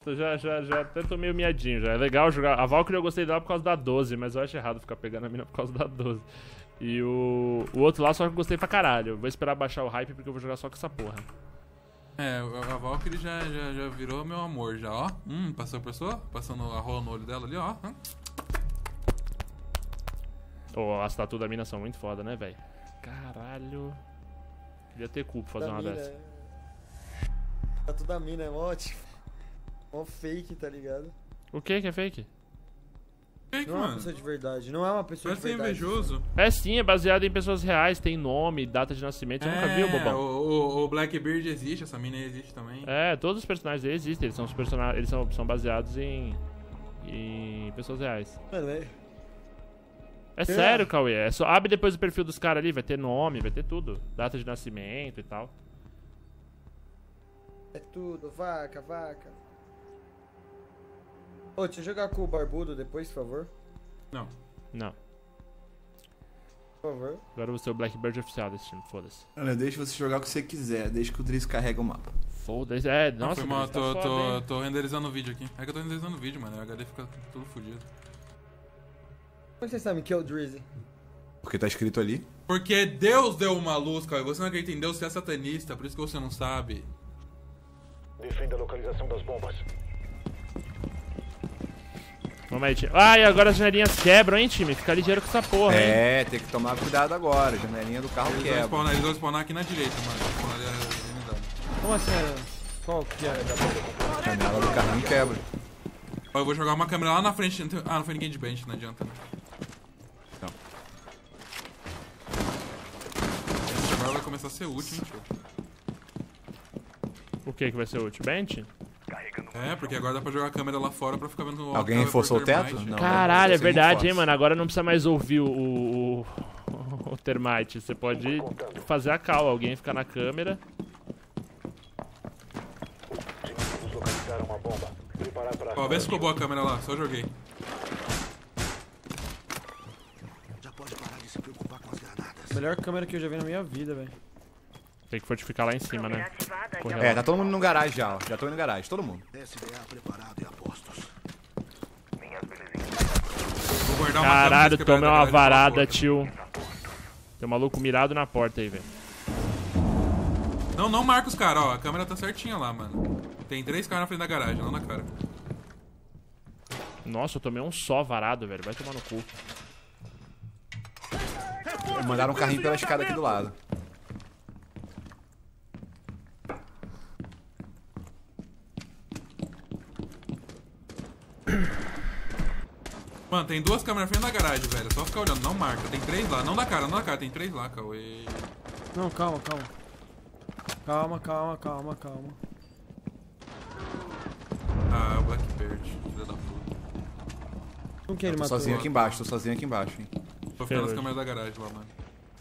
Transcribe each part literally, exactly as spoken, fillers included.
Já, já, já até tô meio miadinho já. É legal jogar. A Valkyrie eu gostei dela por causa da doze, mas eu acho errado ficar pegando a mina por causa da doze. E o, o outro lá só que eu gostei pra caralho. Eu vou esperar baixar o hype porque eu vou jogar só com essa porra. É, a Valkyrie já, já, já virou meu amor já, ó. Hum, passou a pessoa? Passando a rola no olho dela ali, ó. Hum. Oh, as tatu da mina são muito foda, né, velho? Caralho. Devia ter cu pra fazer Da uma mina, dessa. é. Tatu da mina é mó, tipo, mó fake, tá ligado? O que que é fake? Fake, Não é uma mano. pessoa de verdade, não é uma pessoa Parece de verdade. invejoso. É sim, é baseado em pessoas reais, tem nome, data de nascimento. Você nunca viu, bobão? O, o, o Blackbeard existe, essa mina aí existe também. É, todos os personagens dele existem, eles são, os personagens, eles são, são baseados em, em pessoas reais. Mano, é. É sério, Cauê, é só abre depois o perfil dos caras ali, vai ter nome, vai ter tudo. Data de nascimento e tal. É tudo, vaca, vaca. Ô, deixa eu jogar com o Barbudo depois, por favor. Não. Não. Por favor. Agora eu vou ser o Blackbird oficial desse time, foda-se. Olha, deixa você jogar o que você quiser, deixa que o Driz carrega o mapa. Foda-se, é, Não, nossa, foi mal, Driz, tá tô, foda, tô, hein? tô renderizando o vídeo aqui. É que eu tô renderizando o vídeo, mano. O H D fica tudo fodido. Como vocês sabem que é o Drizzy? Porque tá escrito ali. Porque Deus deu uma luz, cara. Você não acredita em Deus, você é satanista, por isso que você não sabe. Defenda a localização das bombas. Vamos aí, time. Ai, agora as janelinhas quebram, hein, time? Fica ligeiro com essa porra, hein? É, tem que tomar cuidado agora, a janelinha do carro Eles vão, quebra. spawnar, eles vão spawnar aqui na direita, mano. Spawnar ali a unidade. Como assim? é? Qual que é? A janela do carrinho quebra. Ó, eu vou jogar uma câmera lá na frente. Ah, não foi ninguém de bench, não adianta, né? Não. Agora vai começar a ser útil, hein, tio. O que que vai ser útil? Bench? É, porque agora dá pra jogar a câmera lá fora pra ficar vendo o Alguém tela reforçou por o teto? termite. Não. Caralho, é você verdade, reforça. hein, mano? Agora não precisa mais ouvir o, o, o, o termite. Você pode fazer a call, alguém ficar na câmera. Inimigos localizaram uma bomba. Preparar para Ó, vê se ficou boa a câmera lá, só joguei. Já pode parar de se preocupar com as granadas. Melhor câmera que eu já vi na minha vida, velho. Tem que fortificar lá em cima, né? Correr É, lá. tá todo mundo no garagem já, ó. Já tô indo no garagem, todo mundo. S D A preparado e a postos. Vou guardar uma Caralho, câmera pra tomei quebrar uma da garagem varada, pela tio. Tem um maluco mirado na porta aí, velho. porta. Não, não marca os caras, ó. A câmera tá certinha lá, mano. Tem três caras na frente da garagem, não na cara. Nossa, eu tomei um só varado, velho. Vai tomar no cu. Mandaram um carrinho pela escada aqui do lado. Mano, tem duas câmeras na frente da garagem, velho. É só ficar olhando, não marca. Tem três lá, não da cara, não da cara. Tem três lá, Cauê. Não, calma, calma. Calma, calma, calma, calma. Ah, o Blackbeard, filho da puta. Como que ele Tô matou? sozinho aqui embaixo, tô sozinho aqui embaixo, hein. Tô ficando nas Ferrou. câmeras da garagem lá, mano.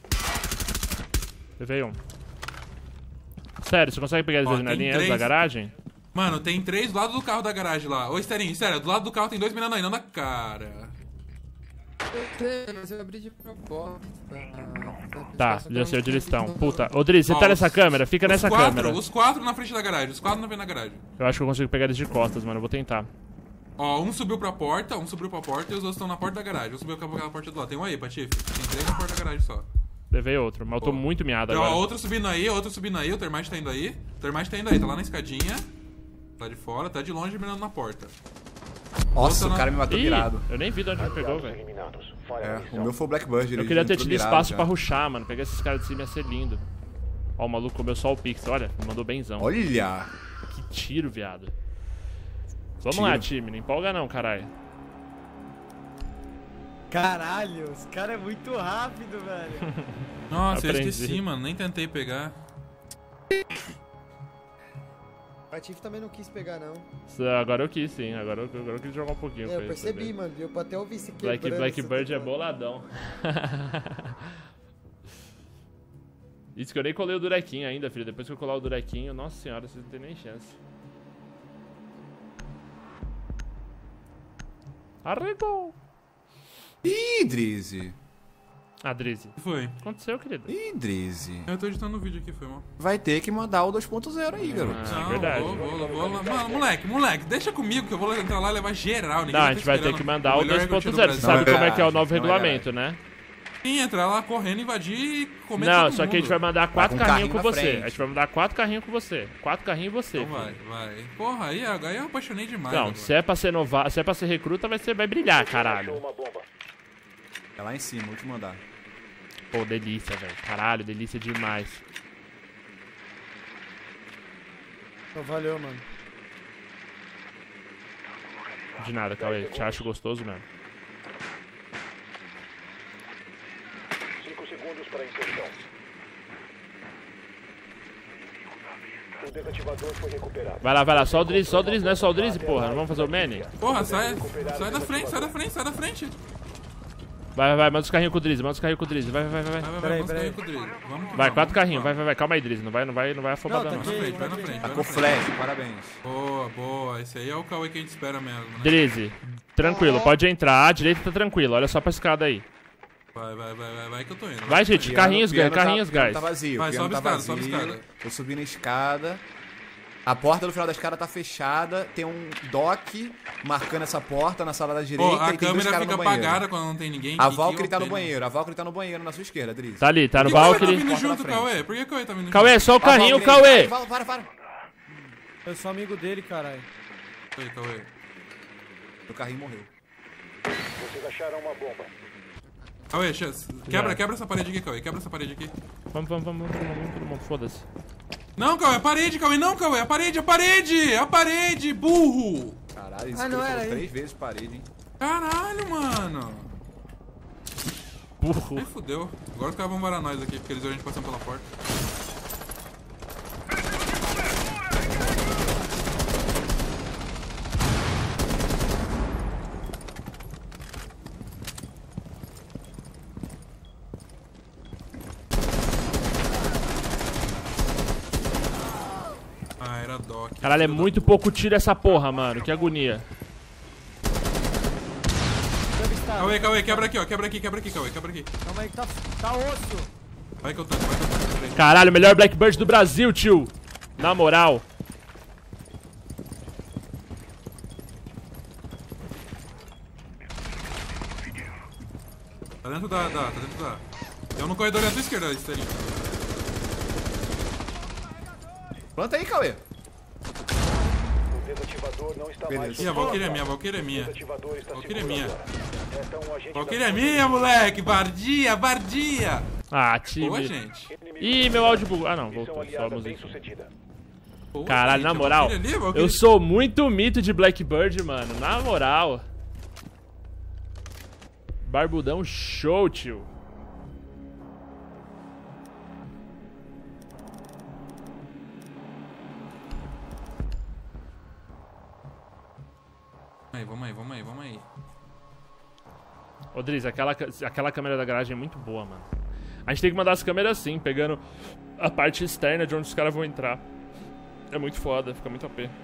Levei um. Sério, você consegue pegar as Ó, tem janelinhas três. da garagem? Mano, tem três do lado do carro da garagem lá. Ô, Esterinho, sério, do lado do carro tem dois mirando aí, não na cara. Mas eu abri de proposta. Tá, já sei onde eles estão. Puta, ô Driz, você Ó, tá os- nessa câmera? Fica Os nessa quatro, câmera. Os quatro na frente da garagem, os quatro na frente da garagem. Eu acho que eu consigo pegar eles de costas, mano. Eu vou tentar. Ó, um subiu pra porta, um subiu pra porta e os outros estão na porta da garagem. Um subiu pra aquela porta do lado. Tem um aí, Patife. Tem três na porta da garagem só. Levei outro, mas eu tô Boa. muito miado Então, ó, agora. outro subindo aí, outro subindo aí, o Termite tá indo aí. O Termite tá indo aí, tá lá na escadinha. Tá de fora, tá de longe mirando na porta. Nossa, Outra o cara me matou Ih, mirado. eu nem vi de onde ele pegou, velho. eliminados. Fire É, a o missão. meu foi o Blackbird, ele Eu queria ter entrou tido mirado espaço já. pra rushar, mano. Pegar esses caras de cima ia ser lindo. Ó, o maluco comeu só o pix, olha. Me mandou benzão. Olha! Que tiro, viado. Vamos Tiro. lá, time. Não empolga não, caralho. Caralho, esse cara é muito rápido, velho. Nossa, eu Aprendi. esqueci, mano. Nem tentei pegar. O Patife também não quis pegar, não. Isso, Agora eu quis, sim. Agora eu, agora eu quis jogar um pouquinho É, com eu ele percebi, também. mano. Deu pra até ouvir esse Black, quebrando, Blackbird essa é tecla. boladão. Isso que eu nem colei o durequinho ainda, filho. Depois que eu colar o durequinho, nossa senhora, vocês não tem nem chance. Arregou! Ih, Drizzy! Ah, Drizzy. O que foi? Aconteceu, querido. Ih, Drizzy. Eu tô editando o vídeo aqui, foi mal. Vai ter que mandar o dois ponto zero aí, garoto. Ah, Não, verdade. vou, vou, vou, vou. Mano, moleque, moleque, deixa comigo que eu vou entrar lá e levar geral. Ninguém Não, a tá gente vai ter esperando que mandar o melhor dois ponto recrute do zero. Você Brasil. sabe Não é como é que é o verdade, novo não é regulamento, né? Sim, entrar lá correndo, invadir e comer Não, todo só que a gente vai mundo. mandar quatro com carrinhos carrinho com na você. frente. A gente vai mandar quatro carrinhos com você. Quatro carrinhos e você. Então vai, filho. vai. Porra, aí, aí eu apaixonei demais. Não, agora. se é pra ser nova... se é pra ser recruta, vai, ser... vai brilhar, caralho. Uma bomba. É lá em cima, vou te mandar. Pô, delícia, velho. Caralho, delícia demais. Então, valeu, mano. De nada, Cauê. Te acho gostoso mesmo. cinco segundos para a inserção. O desativador foi recuperado. Vai lá, vai lá. Só o Drizzy, só o Drizzy. Não é só o Drizzy, porra. Não vamos fazer o Manny? Porra, sai, sai da frente, sai da frente, sai da frente. Vai, vai, vai. Manda os carrinhos com o Drizzy. Manda os carrinhos com o Drizzy. Vai, vai, vai, vai. Vai, vai, vai, Peraí, vamos peraí. cair com o Drizzy. Vamos que Vai, vamos, quatro carrinhos. Vai, vamos. vai, vai. Calma aí, Drizzy. Não vai, não vai, não vai afobadão, Não, não. tá Vai na aqui. frente, vai na frente. Tá vai com na frente. flash, parabéns. Boa, boa. Esse aí é o Cauê que a gente espera mesmo, né? Drizzy, tranquilo. Pode entrar. A direita tá tranquilo. Olha só pra escada aí. Vai, vai, vai, vai, vai que eu tô indo. Vai, gente. Piano- Carrinhos, piano guys. Carrinhos, tá, piano guys. tá vazio, Vai, piano sobe tá a escada, vazio. sobe a escada. Tô subindo a escada. A porta do final da escada tá fechada. Tem um dock marcando essa porta na sala da direita. Pô, a e tem dois câmera caras fica no banheiro. apagada quando não tem ninguém. A que- Valkyrie que tá no pena. banheiro. A Valkyrie tá no banheiro na sua esquerda, Drizzy. Tá ali, tá no Por que o Cauê tá Valkyrie. vindo Porta na junto, frente. Cauê? Por que o Cauê tá vindo junto? Cauê, só o Ó, carrinho, Valkyrie, Cauê. Para, para, para. Eu sou amigo dele, caralho. Aí, Cauê. O carrinho morreu. Vocês acharam uma bomba. Cauê, che- quebra, Já. quebra essa parede aqui, Cauê. Quebra essa parede aqui. Vamos, vamos, vamos, vamos, vamos, todo mundo. Foda-se. Não, Cauê, a parede, Cauê. Não, Cauê, a parede, a parede. A parede, burro. Caralho, isso Ah, não aqui era falou aí. três vezes parede, hein? Caralho, mano. Burro. Aí fudeu. Agora os caras vão varar nós aqui, porque eles viram a gente passando pela porta. Ah, era Doc. Caralho, é muito pouco tiro essa porra, mano. Que agonia. Cauê, Cauê, quebra aqui, ó. Quebra aqui, quebra aqui, Cauê, quebra aqui. Calma aí que tá, tá osso. Vai que eu tanto, vai que eu tanto. Peraí. Caralho, melhor Blackbird do Brasil, tio. Na moral. Tá dentro da, da, tá dentro da. Tem um no corredor ali à tua esquerda, Estelinho. Planta aí, Cauê. O desativador não está mais. Ih, a Valkyrie é minha, a Valkyrie é O minha. desativador está Valkyrie é seguro minha. agora. Resta um agente Valkyrie da é minha, moleque! Bardia, bardia! Ah, Boa, time. gente. Ih, meu áudio bugou. Ah, não, missão voltou. Só a aliada bem música. sucedida. Boa, Caralho, gente, na a moral, Valkyrie ali, a Valkyrie- eu sou muito mito de Blackbird, mano. Na moral. Barbudão show, tio. Aí, vamos aí, vamos aí, vamos aí. Ô, Driz, aquela, ca- aquela câmera da garagem é muito boa, mano. A gente tem que mandar as câmeras assim, pegando a parte externa de onde os caras vão entrar. É muito foda, fica muito A P.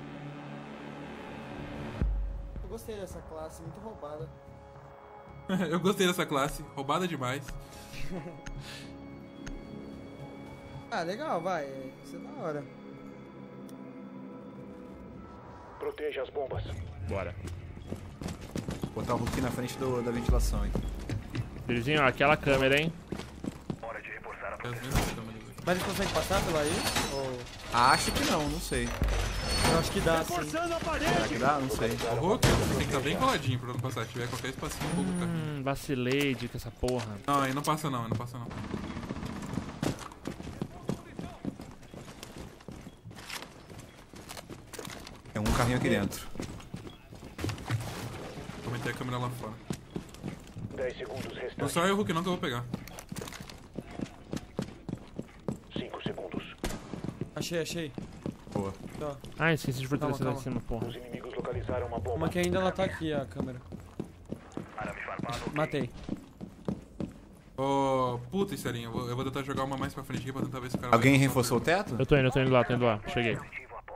Eu gostei dessa classe, muito roubada. Eu gostei dessa classe, roubada demais. Ah, legal, vai. Isso é da hora. Proteja as bombas. Bora. Botar o Hulk na frente do- da ventilação, hein? Drizinho, ó, aquela câmera, hein? É as mesmas câmeras aqui. Mas eles conseguem passar pela aí? Ou... Acho que não, não sei. Eu acho que dá, sim. Será que dá? Não sei. O Hulk tem que estar bem coladinho pra não passar. Se tiver qualquer espacinho, um pouco cara. Hum, vacilei de com essa porra. Não, aí não passa não, aí não passa não. Tem um carrinho aqui dentro. Vou meter a câmera lá fora. dez segundos Não restantes. só é o Hulk não que eu vou pegar. cinco segundos. Achei, achei. Boa. Tá. Ah, esqueci de fortalecer lá em Calma, cima, porra. Os inimigos localizaram uma bomba. Uma que ainda ela tá aqui, a câmera. Matei. Ô, puta, Estelinho, eu vou, eu vou tentar jogar uma mais pra frente aqui pra tentar ver se o cara Alguém vai- reforçou o teto? Eu tô indo, eu tô indo lá, tô indo lá. Cheguei.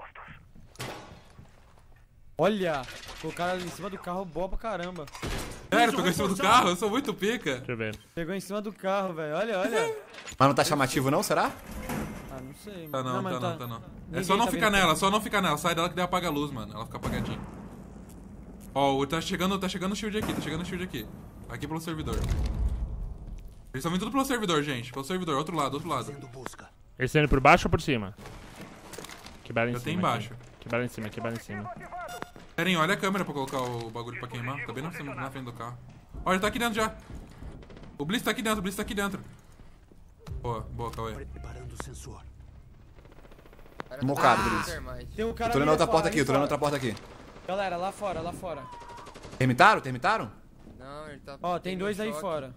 Olha! Colocaram ali em cima do carro, boa pra caramba. Sério, pegou em cima do carro? Eu sou muito pica. Deixa eu ver. Pegou em cima do carro, velho. Olha, olha. Mas não tá chamativo não, será? Ah, não sei, mano. Tá não, mas tá não, tá não. É Ninguém só não tá ficar vendo. nela, só não ficar nela. Sai dela que daí apaga a luz, mano. Ela fica apagadinha. Ó, o- tá chegando, tá chegando o shield aqui, tá chegando o shield aqui. Aqui pelo servidor. Eles estão vindo tudo pelo servidor, gente. Pelo servidor, outro lado, outro lado. Fazendo busca. Eles estão indo por baixo ou por cima? Quebraram em Já cima. tem embaixo. aqui. Quebraram em cima, quebraram em cima. Pera aí, olha a câmera pra colocar o bagulho pra queimar. Tá bem na frente, na frente do carro. Olha, ele tá aqui dentro já. O Blitz tá aqui dentro, o Blitz tá aqui dentro. Boa, boa, Cauê. Preparando o sensor. Mocado, Ah, Brice. termite. Tem um cara Tô olhando ali outra fora, porta ali aqui, tô olhando fora. outra porta aqui. Galera, lá fora, lá fora. Termitaram? Termitaram? Não, ele tá... Ó, tem tendo dois aí choque. fora.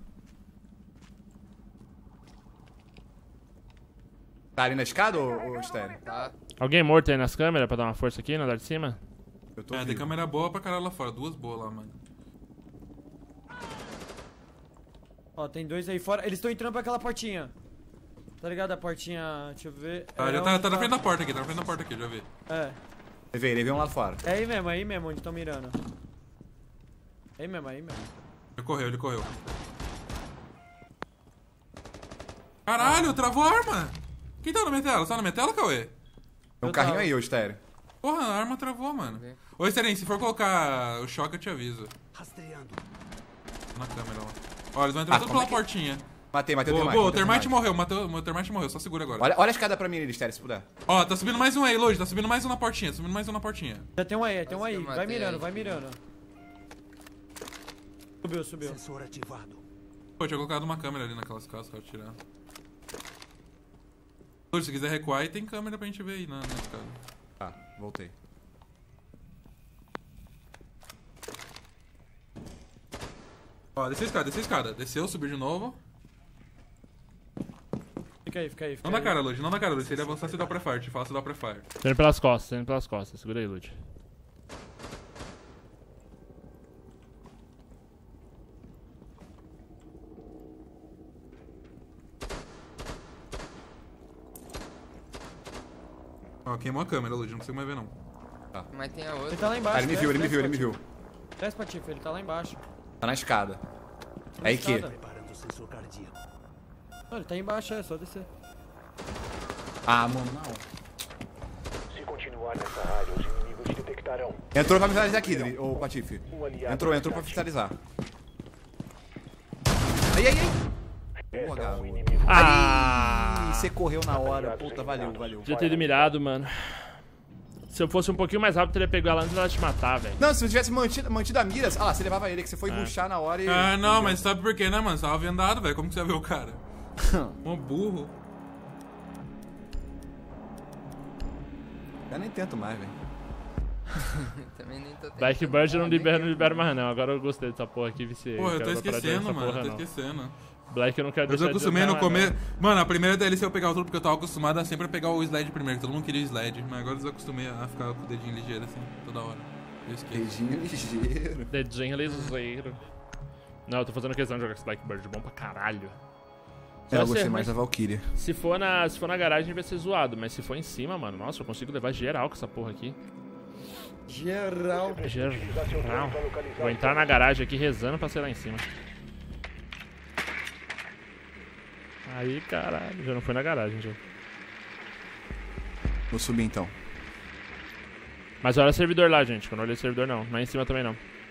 Tá ali na escada ou, ou estéreo? Tá. Alguém morto aí nas câmeras pra dar uma força aqui no andar de cima? Eu tô É, tem vivo. câmera boa pra caralho lá fora. Duas boas lá, mano. Ó, tem dois aí fora. Eles estão entrando pra aquela portinha. Tá ligado? A portinha. Deixa eu ver. Ah, É já tá, onde tá na frente da porta aqui, tá na frente da porta aqui, já vi. É. Levei, levei um lá fora. É aí mesmo, aí mesmo, onde estão mirando. É aí mesmo, aí mesmo. Ele correu, ele correu. Caralho, travou a arma! Quem tá na minha tela? Você tá na minha tela, Cauê? Tem um Eu carrinho tava. aí, ô estéreo. Porra, a arma travou, mano. Ok. Ô, Esterinho, se for colocar o choque, eu te aviso. Rastreando. Na câmera lá. Ó, eles vão entrar Ah, tudo como pela é que- portinha. Matei, matei o Boa, termite. boa, o matei Termite morreu, mateu, o Termite morreu, só segura agora. Olha, olha a escada pra mim, estéreo, se puder. Ó, tá subindo mais um aí, Lodi, tá subindo mais um na portinha, tá subindo mais um na portinha. Já tem um aí, tem um Nossa, aí. eu Vai matei mirando, aí. vai mirando. Subiu, subiu. Sensor ativado. Pô, eu tinha colocado uma câmera ali naquelas casas pra eu tirar. Lodi, se quiser recuar, aí tem câmera pra gente ver aí na, na escada. Tá, voltei. Ó, desceu a escada, desceu a escada. Desceu, subiu de novo. Fica aí, fica aí. Fica Não na aí. cara, Lodi, não na cara, Lodi. Se ele avançar, você dá o pré-fire. Te fala, você dá o pré-fire. Tô indo pelas costas, tô indo pelas costas. Segura aí, Lud. Ó, queimou a câmera, Lodi, não consigo mais ver não. Mas tem a Ele outra. tá lá embaixo. Ah, ele me viu, ele me desce, viu, ele me desce, viu. Patife. Desce, Patife, ele tá lá embaixo. Tá na escada. Na Aí que? escada. Preparando o sensor cardíaco. Não, ele tá embaixo, é só descer. Ah, mano, não. Se continuar nessa área, os inimigos te detectarão. Entrou pra fiscalizar aqui, Dri- ô Patife. Um aliado Entrou, na entrou pra cidade. fiscalizar. Ai, ai, ai. Essa Boa, é um garoto. inimigo. Ah! Ih, você correu na hora. Puta, valeu, valeu. Podia ter mirado, mano. Se eu fosse um pouquinho mais rápido, teria pegado ela antes dela te matar, velho. Não, se você tivesse mantido, mantido a mira, ah lá, você levava ele, que você foi rushar na hora e... Ah, não, mas sabe por quê, né, mano? Você tava vendado, velho. Como que você ia ver o cara? Um burro. Eu nem tento mais, velho. Também nem tô tentando. Blackbird eu não Ah, libero, nem não libero mais não. Agora eu gostei dessa porra aqui, viciei. Porra, eu Quero tô dar paradinha esquecendo, nessa mano. porra, Tô não. esquecendo. Black eu não quero Eu deixar tô de acostumei jogar no mais, começo. não. Mano, a primeira D L C eu pegava tudo porque eu tava acostumado a sempre pegar o sled primeiro. Todo mundo queria o sled. Mas agora eu desacostumei a ficar com o dedinho ligeiro assim, toda hora. Eu esqueço. Beijinho ligeiro. Dedinho ligeiro. Não, eu tô fazendo questão de jogar esse Blackbird. Bom pra caralho. É, eu Só gostei ser mais da ruim- Valkyria. Se for, na, se for na garagem vai ser zoado, mas se for em cima, mano, nossa, eu consigo levar geral com essa porra aqui. Geral. Geral. Vou entrar na garagem aqui rezando pra ser lá em cima. Aí, caralho, já não foi na garagem, já. Vou subir então. Mas olha o servidor lá, gente, que eu não olhei o servidor não. Não é em cima também não.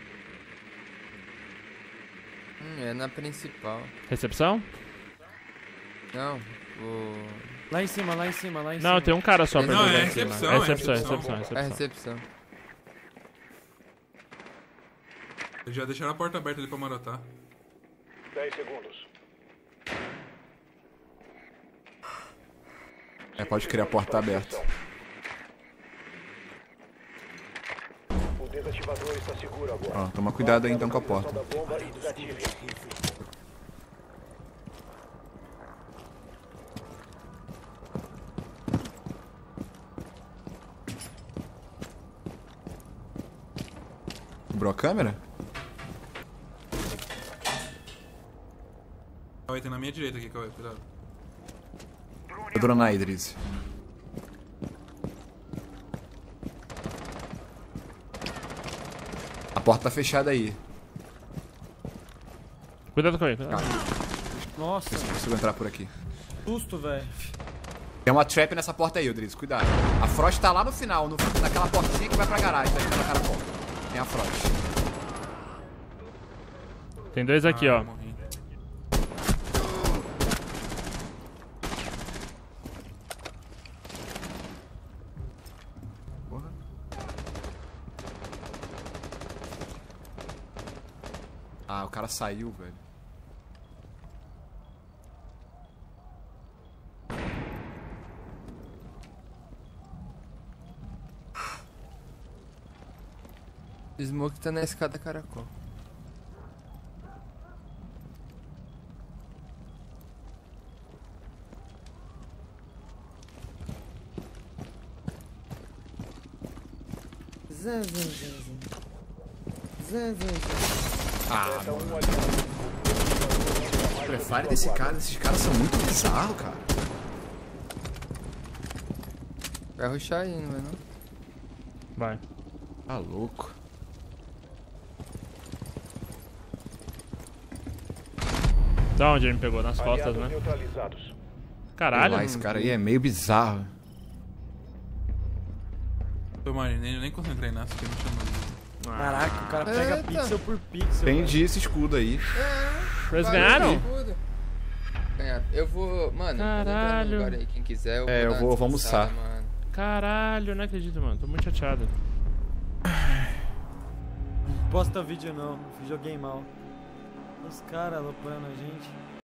Hum, é na principal. Recepção? Não, o... Lá em cima, lá em cima, lá em cima. Não, tem um cara só pra Não, jogar é em cima. recepção, É é recepção, é recepção. recepção, é É a recepção. recepção. Eles já deixaram a porta aberta ali pra marotar. dez segundos. É, pode criar a porta aberta. O desativador está seguro agora. Ó, toma cuidado aí então com a porta. Da bomba e desative. Quebrou a câmera? Cauê, tem na minha direita aqui, Cauê, cuidado. Tô dronar aí, Idris. A porta tá fechada aí. Cuidado com ele. Cuidado. Calma, Nossa, não consigo entrar por aqui. susto, velho. Tem uma trap nessa porta aí, Rodrigues, cuidado. A Frost tá lá no final, no, naquela portinha que vai pra garagem, tá ligado? Naquela porta. Tem a Frost. Tem dois aqui, Ah, ó. morri. Porra. Ah, o cara saiu, velho. Smoke tá na escada caracol. Zé, zé, zé, zé. Zé, zé, zé. Ah, mano. O prefire desse cara, esses caras são muito bizarros, cara. Vai rushar aí, não vai não? Vai. Tá louco. Da onde ele me pegou? Nas costas, Aliados né? neutralizados. Caralho. Sei lá, esse cara aí é meio bizarro. Tô, mano, nem, nem concentrei nessa, porque me chamando. Caraca, o cara pega Eita. pixel por pixel. velho. Entendi esse escudo aí. Eles Valeu, ganharam? escudo. Ganharam. Eu vou. Mano, eu vou entrar Caralho. no lugar aí, quem quiser. Eu É, eu dar vou- uma vou descansada, almoçar. Mano. Caralho, não acredito, mano. Tô muito chateado. Posta vídeo não, joguei mal. Os caras aloprando a gente.